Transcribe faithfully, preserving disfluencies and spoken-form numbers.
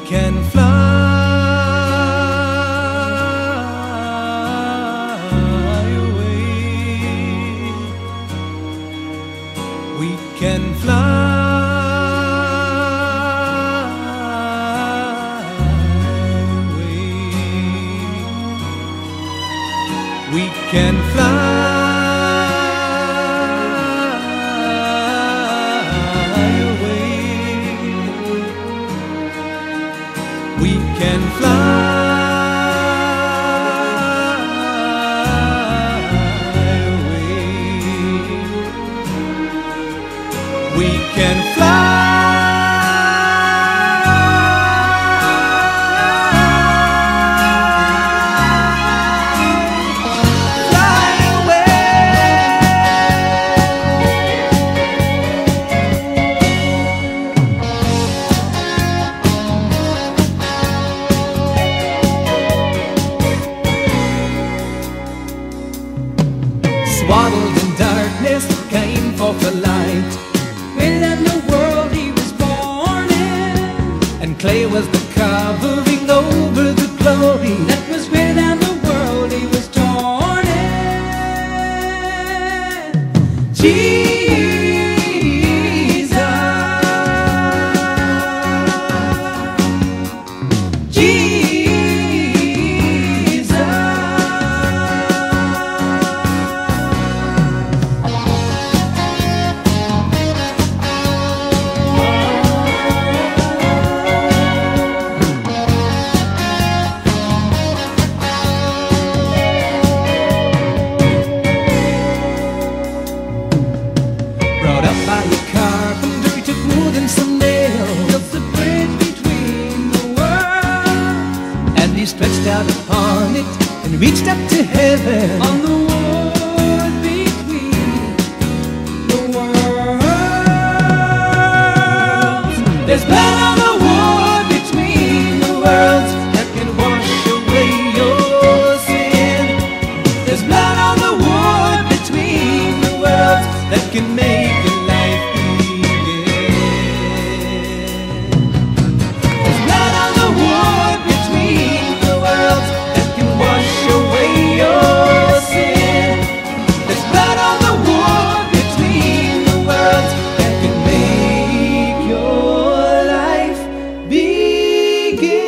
can fly away. We can fly away. We can fly away. We can fly away. We can fly. Swaddled in darkness, came forth the light. Within the world he was born in, And clay was the covering over the glory. that was within the world he was torn in. Jesus, Jesus. Brought up by a carpenter, he took wood and some nails, Built the bridge between the worlds, and he stretched out upon it and reached up to heaven. on the wood between the worlds. There's blood on the wood between the worlds that can wash away your sin. There's blood on the wood between the worlds that can make your life begin. There's blood on the wood between the worlds that can wash away your sin. There's blood on the wood between the worlds that can make your life begin.